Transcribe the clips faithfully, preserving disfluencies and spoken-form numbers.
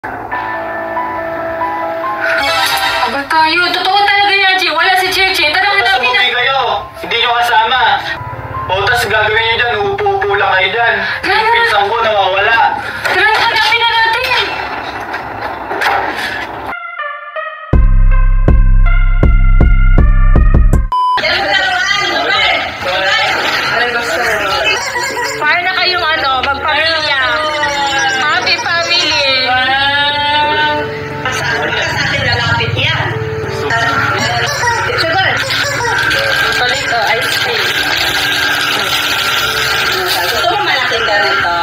Abang tayo, totoo talaga Yaji. Wala si Chichi. Tara, hanapin na. kayo. Hindi nyo kasama. O, tas gagawin nyo dyan. Upo-upo lang kayo dyan. Yung pinsan ko nawawala. Tara, hanapin na natin. Para na kayong ano, magpamilya. Happy family. Sa atin lalapit yan. Sugar. Palit o, ice cream. Gusto mo malaking ganito?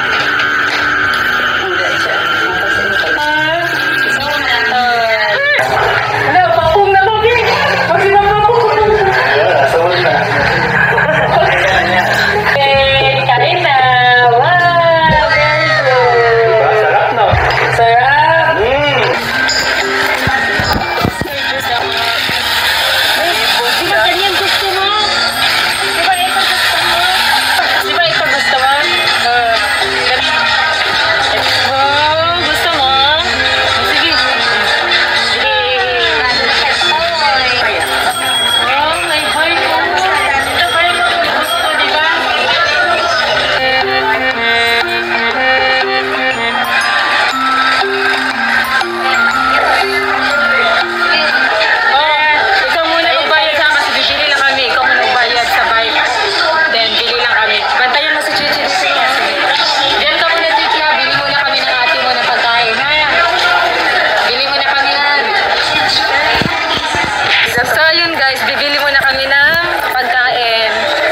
Hindi siya. Gusto mo malaking. Wala, papong na kami. Pag sinapapong. Asa mo na. Okay, kain na. Wow, very good. Diba? Sarap no? Sarap. Mm. Di ba ganyan gusto mo? Di ba ito gusto mo? Di ba ito gusto mo? Uh, oh, gusto mo? Sige. Sige. Oh, may boy ko. Ito ba yung gusto, di ba? Oh, ikaw muna magbayad sa kasi bibili lang kami. Ikaw muna magbayad sa bike. Then, bili lang kami. Bantayan mo si Chichi dito niya. Diyan ka muna, Chichi, ha? Bili muna kami ng ate mo na pagkain, ha? Bili muna kami ng... So, yun guys, bibili muna kami ng pagkain.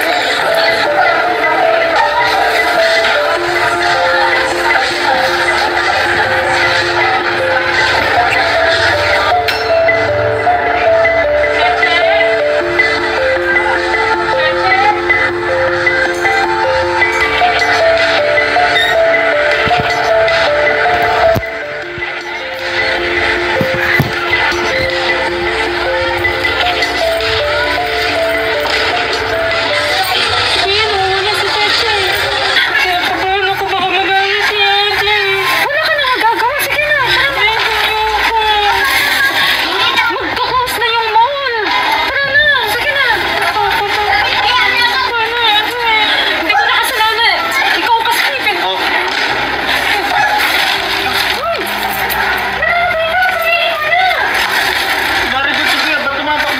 Ayan, wala si Chichi. Kaya paano ko baka magalit si Yaji? Wala ka na magagawa. Sige na. Magkakos na yung mall. Tara na. Sige na. Hindi ko na kasalanan. Ikaw pa sleeping. Oh. Narinig si Kuya, ba't tumatakbo?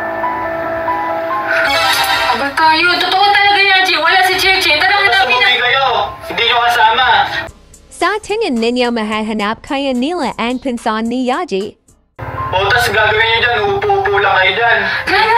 Abang tayo. Totoo talaga Yaji. Wala si Chichi. Tara, hanapin na. Umuwi kayo. Hindi nyo kasama. Sa tingin ninyo mahahanap kaya nila ang pinsan ni Yaji? O, tas gagawin nyo dyan. Upo-upo lang kayo dyan. Tara,